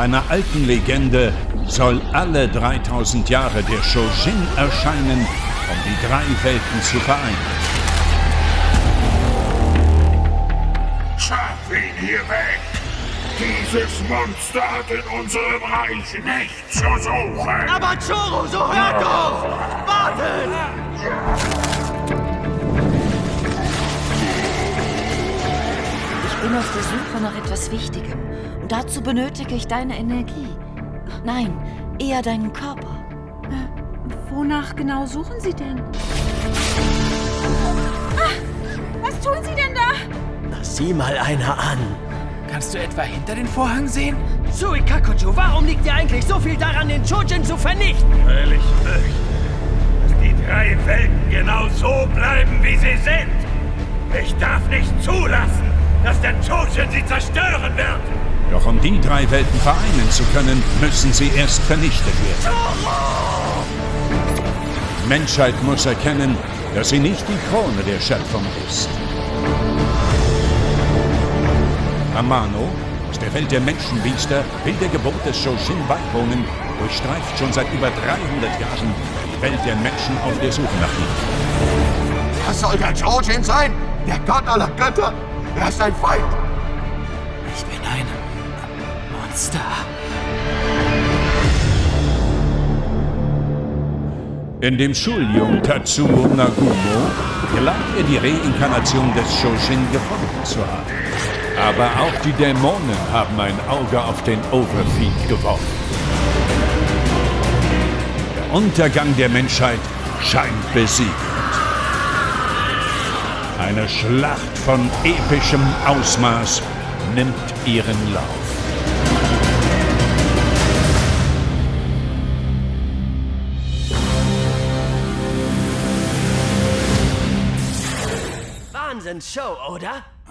einer alten Legende, soll alle 3000 Jahre der Shojin erscheinen, um die drei Welten zu vereinen. Schaff ihn hier weg! Dieses Monster hat in unserem Reich nichts zu suchen! Aber Choro, so hört doch! Wartet! Ich bin auf der Suche nach etwas Wichtigem. Und dazu benötige ich deine Energie. Nein, eher deinen Körper. Wonach genau suchen Sie denn? Was tun Sie denn da? Sieh mal einer an. Kannst du etwa hinter den Vorhang sehen? Suikakuju, warum liegt dir eigentlich so viel daran, den Chojin zu vernichten? Weil ich möchte, dass die drei Welten genau so bleiben, wie sie sind. Ich darf nicht zulassen, dass der Chojin sie zerstören wird. Doch um die drei Welten vereinen zu können, müssen sie erst vernichtet werden. Die Menschheit muss erkennen, dass sie nicht die Krone der Schöpfung ist. Amano, aus der Welt der Menschenbiester, will der Geburt des Shojin beiwohnen, durchstreift schon seit über 300 Jahren die Welt der Menschen auf der Suche nach ihm. Das soll der Chojin sein? Der Gott aller Götter? Er ist ein Feind! Ich bin ein Monster. In dem Schuljung Tatsuo Nagumo glaubt er, die Reinkarnation des Shojin gefunden zu haben. Aber auch die Dämonen haben ein Auge auf den Overfeed geworfen. Der Untergang der Menschheit scheint besiegt. Eine Schlacht von epischem Ausmaß nimmt ihren Lauf. Wahnsinnsshow, oder?